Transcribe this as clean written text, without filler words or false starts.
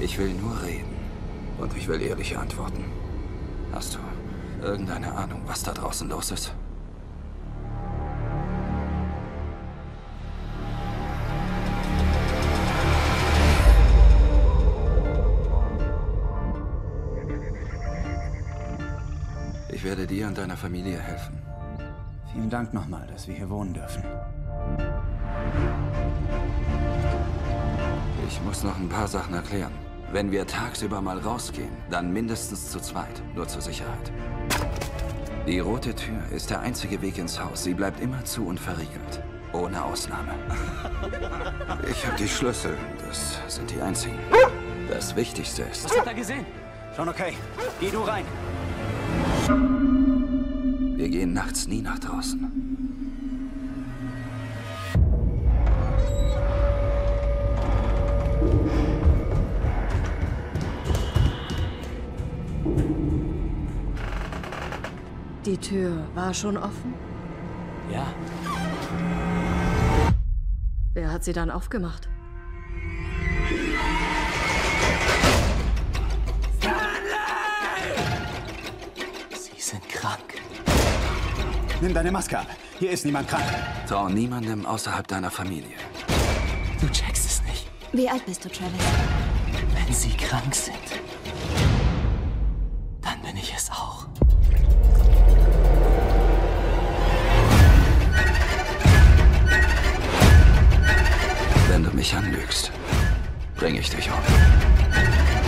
Ich will nur reden. Und ich will ehrliche Antworten. Hast du irgendeine Ahnung, was da draußen los ist? Ich werde dir und deiner Familie helfen. Vielen Dank nochmal, dass wir hier wohnen dürfen. Ich muss noch ein paar Sachen erklären. Wenn wir tagsüber mal rausgehen, dann mindestens zu zweit, nur zur Sicherheit. Die rote Tür ist der einzige Weg ins Haus. Sie bleibt immer zu und verriegelt. Ohne Ausnahme. Ich habe die Schlüssel. Das sind die einzigen. Das Wichtigste ist... Was hat er gesehen? Schon okay. Geh du rein. Wir gehen nachts nie nach draußen. Die Tür war schon offen? Ja. Wer hat sie dann aufgemacht? Sie sind krank. Nimm deine Maske ab. Hier ist niemand krank. Trau niemandem außerhalb deiner Familie. Du checkst es nicht. Wie alt bist du, Travis? Wenn sie krank sind, dann bin ich es auch. Wenn du mich anlügst, bringe ich dich um.